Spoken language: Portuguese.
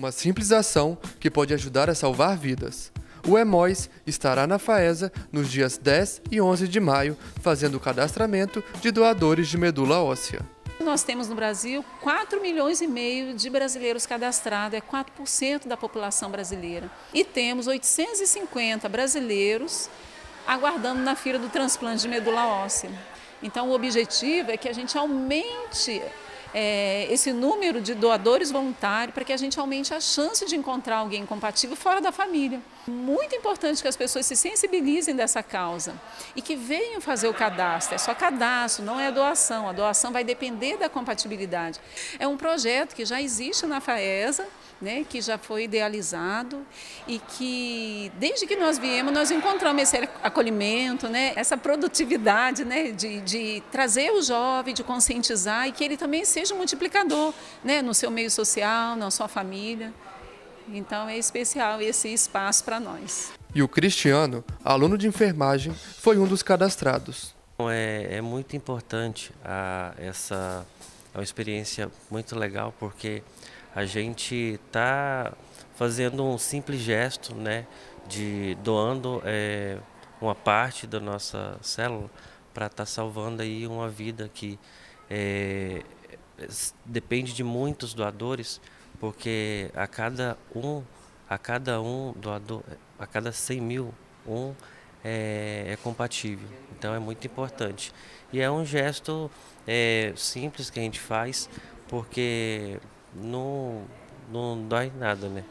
uma simples ação que pode ajudar a salvar vidas. O Hemóis estará na FAESA nos dias 10 e 11 de maio, fazendo o cadastramento de doadores de medula óssea. Nós temos no Brasil 4,5 milhões de brasileiros cadastrados, é 4% da população brasileira. E temos 850 brasileiros aguardando na fila do transplante de medula óssea. Então o objetivo é que a gente aumente esse número de doadores voluntários para que a gente aumente a chance de encontrar alguém compatível fora da família. Muito importante que as pessoas se sensibilizem dessa causa e que venham fazer o cadastro. É só cadastro, não é doação. A doação vai depender da compatibilidade. É um projeto que já existe na FAESA, né, que já foi idealizado e que, desde que nós viemos, nós encontramos esse acolhimento, né, essa produtividade, né, de trazer o jovem, de conscientizar e que ele também seja um multiplicador, né, no seu meio social, na sua família. Então é especial esse espaço para nós. E o Cristiano, aluno de enfermagem, foi um dos cadastrados. É muito importante essa uma experiência muito legal, porque a gente está fazendo um simples gesto, né, de doando uma parte da nossa célula para estar salvando aí uma vida que depende de muitos doadores, porque a cada 100 mil, é compatível. Então é muito importante. E é um gesto simples que a gente faz, porque não dói nada, né?